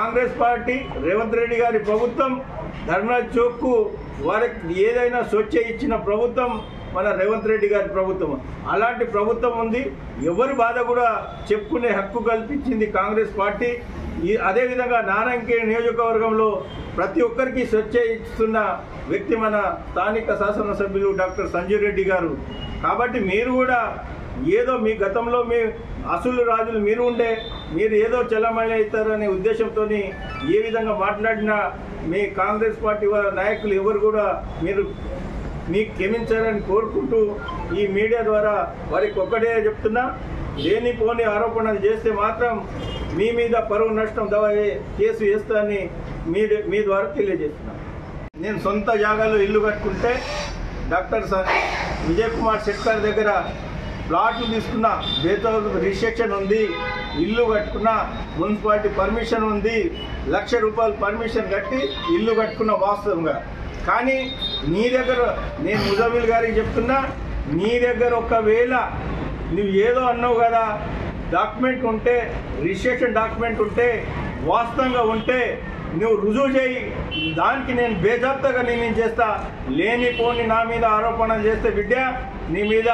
Congress party Revanth Reddy గారి ప్రభుత్వం ధర్నా చౌక్కు వారికి ఏదైనా స్వచ్ఛ ఇచ్చిన ప్రభుత్వం మన రేవంత్ రెడ్డి గారి ప్రభుత్వం. అలాంటి ప్రభుత్వం ఉంది. ఎవరి బాధ కూడా చెప్పుకునే హక్కు కల్పించింది కాంగ్రెస్ పార్టీ. అదేవిధంగా నారాయణఖేడ్ నియోజకవర్గంలో ప్రతి ఒక్కరికి స్వచ్ఛ ఇస్తున్న వ్యక్తి మన స్థానిక శాసనసభ్యులు డాక్టర్ సంజీవ్ రెడ్డి గారు. కాబట్టి మీరు కూడా ఏదో మీ గతంలో మీ అసలు రాజులు మీరు ఉండే మీరు ఏదో చలమణి అవుతారనే ఉద్దేశంతో ఏ విధంగా మాట్లాడినా మీ కాంగ్రెస్ పార్టీ వారి నాయకులు ఎవరు కూడా మీకు క్షమించారని కోరుకుంటూ ఈ మీడియా ద్వారా వారికి ఒక్కటే చెప్తున్నా, లేనిపోని ఆరోపణలు చేస్తే మాత్రం మీ మీద పరువు నష్టం కేసు వేస్తానని మీ ద్వారా తెలియజేస్తున్నాను. నేను సొంత జాగాలో ఇల్లు కట్టుకుంటే డాక్టర్ విజయ్ కుమార్ శెట్కర్ దగ్గర ప్లాట్లు తీసుకున్న, బేతౌర్ రిస్ట్రిక్షన్ ఉంది, ఇల్లు కట్టుకున్న, మున్సిపాలిటీ పర్మిషన్ ఉంది, ₹1,00,000 పర్మిషన్ కట్టి ఇల్లు కట్టుకున్న వాస్తవంగా. కానీ నీ దగ్గర నేను ముజమిల్ గారికి చెప్తున్నా, నీ దగ్గర ఒకవేళ నువ్వు ఏదో అన్నావు కదా, డాక్యుమెంట్ ఉంటే రిజిస్ట్రేషన్ డాక్యుమెంట్ ఉంటే వాస్తవంగా ఉంటే నువ్వు రుజువు చేయి. దానికి నేను బేజాప్తగా నేను చేస్తా. లేనిపోని నా మీద ఆరోపణలు చేస్తే బిడ్డ నీ మీద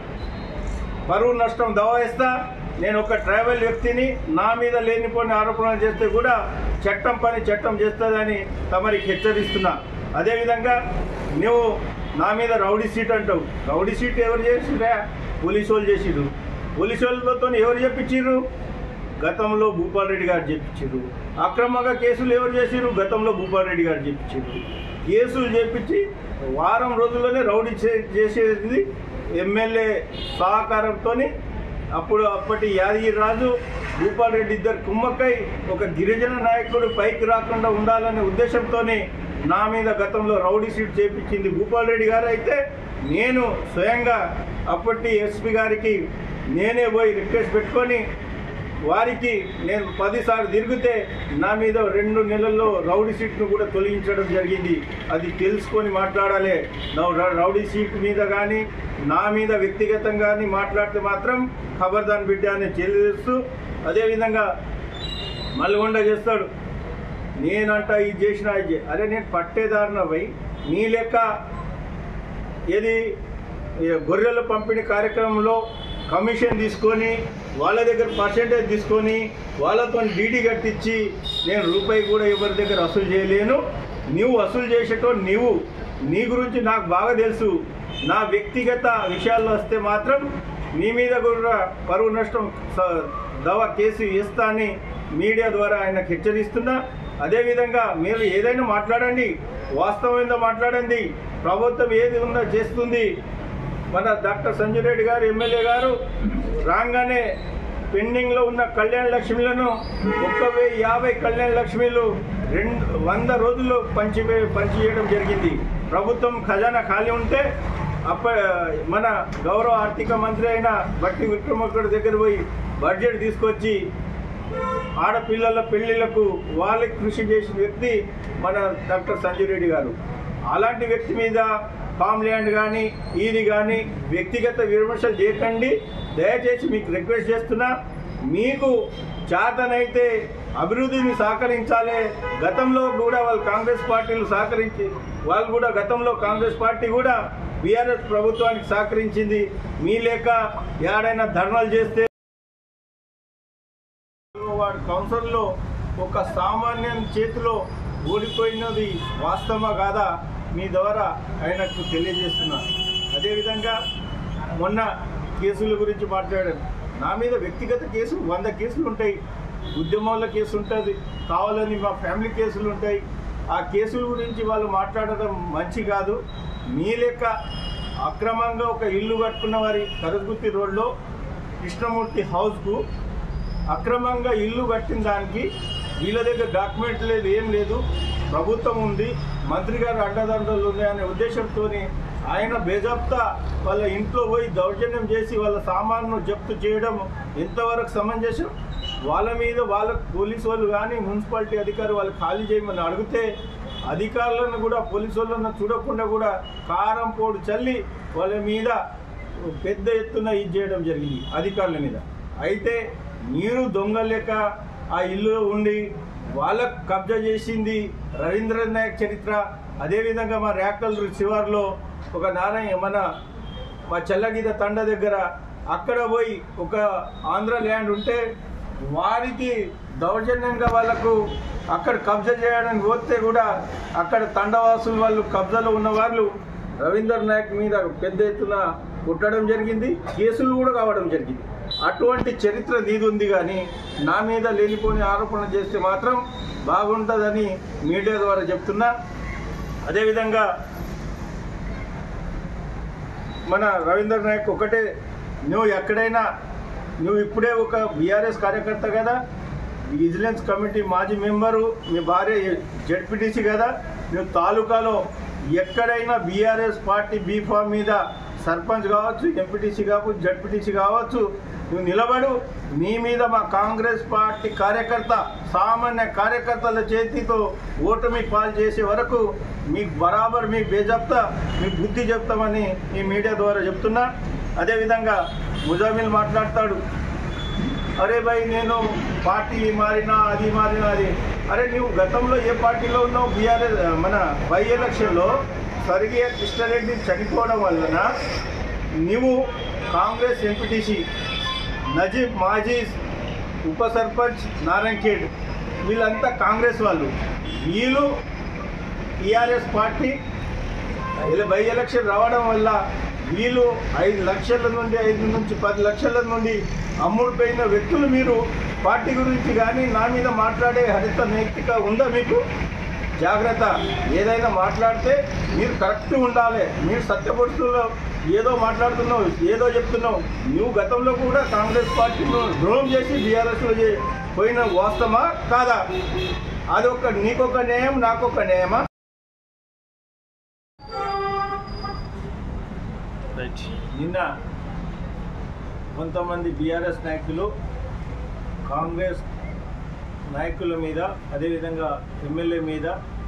పరువు నష్టం దవాయిస్తా. నేను ఒక ట్రైబల్ వ్యక్తిని, నా మీద లేనిపోని ఆరోపణలు చేస్తే కూడా చట్టం పని చట్టం చేస్తుందని తమరికి హెచ్చరిస్తున్నా. అదేవిధంగా నువ్వు నా మీద రౌడీ సీట్ అంటావు. రౌడీ సీట్ ఎవరు చేసిరా? పోలీసు వాళ్ళు చేసిరు. పోలీసు వాళ్ళతో ఎవరు చెప్పించారు? గతంలో భూపాల్ రెడ్డి గారు చెప్పించారు. అక్రమంగా కేసులు ఎవరు చేసిరు? గతంలో భూపాల్ రెడ్డి గారు చెప్పించారు. కేసులు చేపించి వారం రోజుల్లోనే రౌడీ చేసేది ఎమ్మెల్యే సహకారంతో. అప్పటి యాదగిరి రాజు భూపాల్ రెడ్డి ఇద్దరు కుమ్మక్కై ఒక గిరిజన నాయకుడు పైకి రాకుండా ఉండాలనే ఉద్దేశంతో నా మీద గతంలో రౌడీ సీట్ చేపించింది భూపాల్ రెడ్డి గారు. అయితే నేను స్వయంగా అప్పటి ఎస్పీ గారికి నేనే పోయి రిక్వెస్ట్ పెట్టుకొని వారికి నేను 10 సార్లు తిరిగితే నా మీద 2 నెలల్లో రౌడీ సీట్ను కూడా తొలగించడం జరిగింది. అది తెలుసుకొని మాట్లాడాలి. రౌడీ సీట్ మీద కానీ నా మీద వ్యక్తిగతంగా కానీ మాట్లాడితే మాత్రం ఖబర్దాన్ బిడ్డ అని తెలియజేస్తూ, అదేవిధంగా మల్గొండ చేస్తాడు, నేనంట ఇది చేసిన అరే నేను పట్టేదారున పోయి నీ లెక్క ఏది గొర్రెల పంపిణీ కార్యక్రమంలో కమిషన్ తీసుకొని వాళ్ళ దగ్గర పర్సెంటేజ్ తీసుకొని వాళ్ళతో డీడీ కట్టించి నేను రూపాయి కూడా ఎవరి దగ్గర వసూలు చేయలేను. నువ్వు వసూలు చేసేటో నీ గురించి నాకు బాగా తెలుసు. నా వ్యక్తిగత విషయాల్లో వస్తే మాత్రం నీ మీద కూడా పరువు నష్టం కేసు వేస్తా అని మీడియా ద్వారా ఆయనకు హెచ్చరిస్తున్నా. అదేవిధంగా మీరు ఏదైనా మాట్లాడండి, వాస్తవంగా మాట్లాడండి. ప్రభుత్వం ఏది ఉందో చేస్తుంది. మన డాక్టర్ సంజయ్ రెడ్డి గారు ఎమ్మెల్యే గారు రాగానే పెండింగ్లో ఉన్న కళ్యాణ లక్ష్మిలను 1,050 కళ్యాణ లక్ష్మిలు 100 రోజుల్లో పంచివేయడం జరిగింది. ప్రభుత్వం ఖజానా ఖాళీ ఉంటే మన గౌరవ ఆర్థిక మంత్రి అయిన బట్టి విక్రమార్క దగ్గర పోయి బడ్జెట్ తీసుకొచ్చి ఆడపిల్లల పెళ్లిళ్లకు వాళ్ళకి కృషి చేసిన వ్యక్తి మన డాక్టర్ సంజయ్ రెడ్డి గారు. అలాంటి వ్యక్తి మీద ఫామ్ ల్యాండ్ కానీ ఇది కానీ వ్యక్తిగత విమర్శలు చేయకండి. దయచేసి మీకు రిక్వెస్ట్ చేస్తున్నా, మీకు చేతనైతే అభివృద్ధిని సహకరించాలి. గతంలో కూడా వాళ్ళు కాంగ్రెస్ పార్టీలు సహకరించి వాళ్ళు కూడా గతంలో కాంగ్రెస్ పార్టీ కూడా బీఆర్ఎస్ ప్రభుత్వానికి సహకరించింది. మీ లేక ఏడైనా ధర్నాలు చేస్తే వాడు కౌన్సిల్లో ఒక సామాన్య చేతిలో ఓడిపోయినది వాస్తవమా కాదా మీ ద్వారా ఆయనకు తెలియజేస్తున్నా. అదేవిధంగా మొన్న కేసుల గురించి మాట్లాడాను. నా మీద వ్యక్తిగత కేసులు 100 కేసులు ఉంటాయి. ఉద్యమంలో కేసు ఉంటుంది, కావాలని మా ఫ్యామిలీ కేసులు ఉంటాయి. ఆ కేసుల గురించి వాళ్ళు మాట్లాడడం మంచి కాదు. మీ లెక్క అక్రమంగా ఒక ఇల్లు కట్టుకున్న వారి కరగుత్తి రోడ్లో కృష్ణమూర్తి హౌస్కు అక్రమంగా ఇల్లు కట్టిన దానికి వీళ్ళ దగ్గర డాక్యుమెంట్ లేదు, ఏం లేదు. ప్రభుత్వం ఉంది, మంత్రి గారు అడ్డదండలు ఉన్నాయనే ఉద్దేశంతో ఆయన బేజాప్తా వాళ్ళ ఇంట్లో పోయి దౌర్జన్యం చేసి వాళ్ళ సామాన్ను జప్తు చేయడం ఎంతవరకు సమంజసం? వాళ్ళ మీద వాళ్ళకు పోలీసు వాళ్ళు కానీ మున్సిపాలిటీ అధికారులు వాళ్ళు ఖాళీ చేయమని అడిగితే అధికారులను కూడా పోలీసు వాళ్ళను చూడకుండా కూడా కారం పోడు చల్లి వాళ్ళ మీద పెద్ద ఎత్తున ఇది చేయడం జరిగింది అధికారుల మీద. అయితే మీరు దొంగ లెక్క ఆ ఇల్లు ఉండి వాళ్ళకు కబ్జా చేసింది రవీంద్రనాథ్ నాయక్ చరిత్ర. అదేవిధంగా మా ర్యాకల్ శివార్లో ఒక మా చెల్లగీత తండ దగ్గర అక్కడ పోయి ఒక ఆంధ్ర ల్యాండ్ ఉంటే వారికి దౌర్జన్యంగా వాళ్ళకు అక్కడ కబ్జా చేయడానికి పోతే కూడా అక్కడ తండవాసులు వాళ్ళు కబ్జాలో ఉన్న వాళ్ళు రవీంద్ర నాయక్ మీద పెద్ద ఎత్తున కొట్టడం జరిగింది, కేసులు కూడా కావడం జరిగింది. అటువంటి చరిత్ర నీది ఉంది, కానీ నా మీద లేనిపోని ఆరోపణ చేస్తే మాత్రం బాగుంటుందని మీడియా ద్వారా చెప్తున్నా. అదేవిధంగా మన రవీంద్ర నాయక్ ఒకటే, నువ్వు ఎక్కడైనా నువ్వు ఇప్పుడే ఒక బీఆర్ఎస్ కార్యకర్త కదా, విజిలెన్స్ కమిటీ మాజీ మెంబరు, మీ భార్య జడ్పీటీసీ కదా, నువ్వు తాలూకాలో ఎక్కడైనా బీఆర్ఎస్ పార్టీ బీఫామ్ మీద సర్పంచ్ కావచ్చు, ఎంపీటీసీ కావచ్చు, జడ్పీటీసీ కావచ్చు, నువ్వు నిలబడు. నీ మీద మా కాంగ్రెస్ పార్టీ కార్యకర్త సామాన్య కార్యకర్తల చేతితో ఓటమి పాలు చేసే వరకు మీకు బరాబర్ మీ బేజప్తా మీకు బుద్ధి చెప్తామని ఈ మీడియా ద్వారా చెప్తున్నా. అదేవిధంగా ముజామిల్ మాట్లాడతాడు, అరే భయ్ నేను పార్టీ మారినా అది మారినా అది. అరే నువ్వు గతంలో ఏ పార్టీలో ఉన్నావు? బీఆర్ఎస్ మన బై ఎలక్షన్లో స్వర్గీయ కృష్ణారెడ్డి చనిపోవడం వలన నువ్వు కాంగ్రెస్ ఎంపీటీసీ నజీబ్ మాజీ ఉప సర్పంచ్ నారాయణఖేడ్ వీళ్ళంతా కాంగ్రెస్ వాళ్ళు, వీళ్ళు టీఆర్ఎస్ పార్టీ బై ఎలక్షన్ రావడం వల్ల వీళ్ళు 5 లక్షల నుండి 5 నుంచి 10 లక్షల నుండి అమ్ముడుపోయిన వ్యక్తులు. మీరు పార్టీ గురించి కానీ నా మీద మాట్లాడే హరిత నైతిక ఉందా మీకు? జాగ్రత్త. ఏదైనా మాట్లాడితే మీరు కరెక్ట్ ఉండాలి. మీరు సత్యపరుస్తుల్లో ఏదో మాట్లాడుతున్నావు, ఏదో చెప్తున్నావు. నువ్వు గతంలో కూడా కాంగ్రెస్ పార్టీలో ద్రోహం చేసి బీఆర్ఎస్లో పోయిన వాస్తవమా కాదా? అదొక నీకొక న్యాయం, నాకొక న్యాయమా? నిన్న కొంతమంది బీఆర్ఎస్ నాయకులు కాంగ్రెస్ నాయకుల మీద, అదేవిధంగా ఎమ్మెల్యే మీద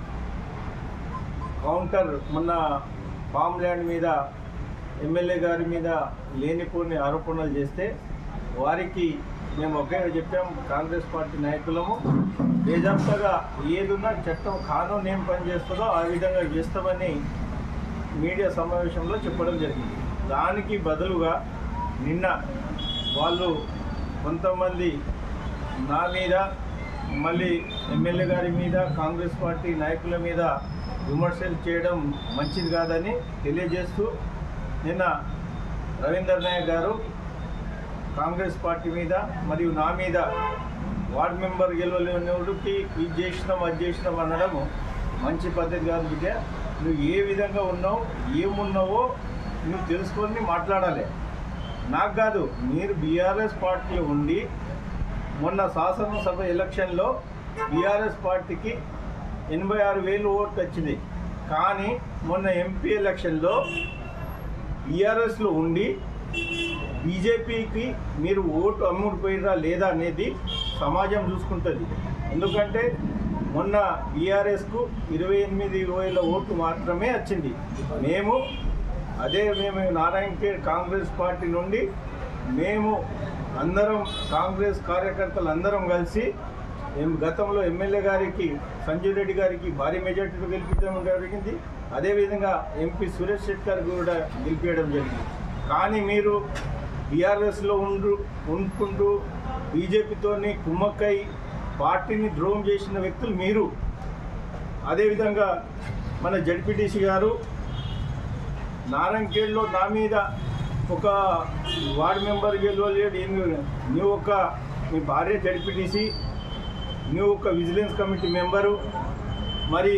కౌంటర్, మొన్న ఫామ్ ల్యాండ్ మీద ఎమ్మెల్యే గారి మీద లేనిపోని ఆరోపణలు చేస్తే వారికి మేము ఒకే చెప్పాము, కాంగ్రెస్ పార్టీ నాయకులము బేజాప్తగా ఏదున్నా చట్టం కానూన్ ఏం పనిచేస్తుందో ఆ విధంగా చేస్తామని మీడియా సమావేశంలో చెప్పడం జరిగింది. దానికి బదులుగా నిన్న వాళ్ళు కొంతమంది నా మీద, మళ్ళీ ఎమ్మెల్యే గారి మీద, కాంగ్రెస్ పార్టీ నాయకుల మీద విమర్శలు చేయడం మంచిది కాదని తెలియజేస్తూ, నిన్న రవీంద్ర నాయక్ గారు కాంగ్రెస్ పార్టీ మీద మరియు నా మీద వార్డు మెంబర్ గెలవలేనివాడికి ఇది చేసినాం అది చేసినాం అనడం మంచి పద్ధతి కాదు. బిడ్డ, నువ్వు ఏ విధంగా ఉన్నావు, ఏమున్నావో నువ్వు తెలుసుకొని మాట్లాడాలి. నాకు కాదు, మీరు బీఆర్ఎస్ పార్టీలో ఉండి మొన్న శాసనసభ ఎలక్షన్లో బీఆర్ఎస్ పార్టీకి 86,000 ఓట్లు వచ్చింది. కానీ మొన్న ఎంపీ ఎలక్షన్లో బీఆర్ఎస్లో ఉండి బీజేపీకి మీరు ఓటు అమ్ముడిపోయిరా లేదా అనేది సమాజం చూసుకుంటుంది. ఎందుకంటే మొన్న బీఆర్ఎస్కు 28,000 ఓట్లు మాత్రమే వచ్చింది. మేము నారాయణఖేడ్ కాంగ్రెస్ పార్టీ నుండి మేము అందరం కాంగ్రెస్ కార్యకర్తలు అందరం కలిసి గతంలో ఎమ్మెల్యే గారికి సంజయ్ రెడ్డి గారికి భారీ మెజార్టీతో గెలిపించడం జరిగింది. అదేవిధంగా ఎంపీ సురేష్ శెట్టి గారికి కూడా గెలిపించడం జరిగింది. కానీ మీరు బీఆర్ఎస్లో ఉండుకుంటూ బీజేపీతోని కుమ్మక్కై పార్టీని ద్రోహం చేసిన వ్యక్తులు మీరు. అదేవిధంగా మన జడ్పీటీసీ గారు నారాయణఖేడ్లో నా మీద ఒక వార్డు మెంబర్ గెలవలేడు, నువ్వు ఒక మీ భార్య జడ్పీటీసీ, నువ్వు ఒక విజిలెన్స్ కమిటీ మెంబరు. మరి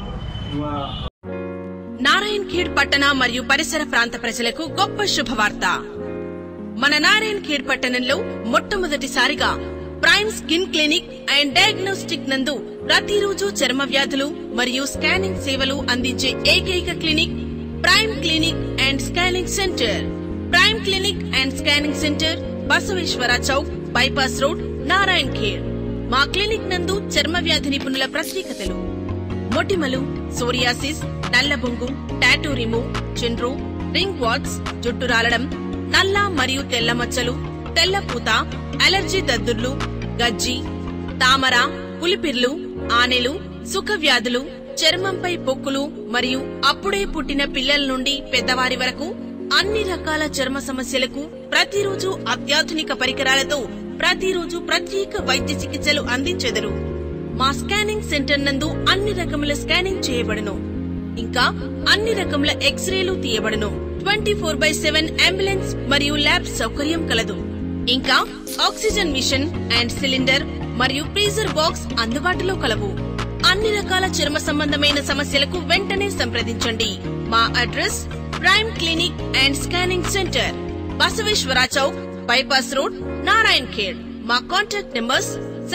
నారాయణఖేడ్ పట్టణ మరియు పరిసర ప్రాంత ప్రజలకు గొప్ప శుభవార్త. మన నారాయణఖేడ్ పట్టణంలో మొట్టమొదటిసారిగా prime skin clinic and diagnostic నందు ప్రతిరోజు చర్మ వ్యాధులు మరియు స్కానింగ్ సేవలు అందించే ఏకైక clinic prime clinic and scanning centre. Prime clinic and scanning centre, Basaveshwar Chowk, bypass road, Narayankhed. మా క్లినిక్ నందు చర్మ వ్యాధి నిపుణుల ప్రత్యేకతలు: మొటిమలు, సోరియాసిస్, నల్లబొంగు, టాటూ రిమూవ్, చిండ్రు, రింగ్ వాట్స్, జుట్టు రాలడం, నల్ల మరియు తెల్ల మచ్చలు, తెల్ల పూత, అలర్జీ దద్దుర్లు, గజ్జి, తామర, పులిపిర్లు, ఆనెలు, సుఖ వ్యాధులు, చర్మంపై పొక్కులు మరియు అప్పుడే పుట్టిన పిల్లల నుండి పెద్దవారి వరకు అన్ని రకాల చర్మ సమస్యలకు ప్రతిరోజు అత్యాధునిక పరికరాలతో ప్రతిరోజు ప్రత్యేక వైద్య చికిత్సలు అందించెదరు. మా స్కానింగ్ సెంటర్ నందు అన్ని రకముల స్కానింగ్ చేయబడును. ఇంకా అన్ని రకముల ఎక్స్రేలు తీయబడును. 24/7 అంబులెన్స్ మరియు ల్యాబ్ సౌకర్యం కలదు. ఇంకా ఆక్సిజన్ మిషన్ అండ్ సిలిండర్ మరియు ఫ్రీజర్ బాక్స్ అందుబాటులో కలవు. అన్ని రకాల చర్మ సంబంధమైన సమస్యలకు వెంటనే సంప్రదించండి. మా address prime clinic and scanning centre, Basaveshwar Chowk, bypass road, Narayankhed. మా contact numbers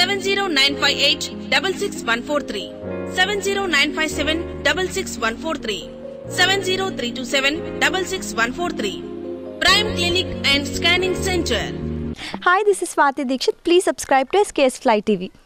7095866143, 70957666143, 70327666143. Prime Clinic and Scanning Center. Hi, this is Swati Dikshit. Please subscribe to SKS Fly TV.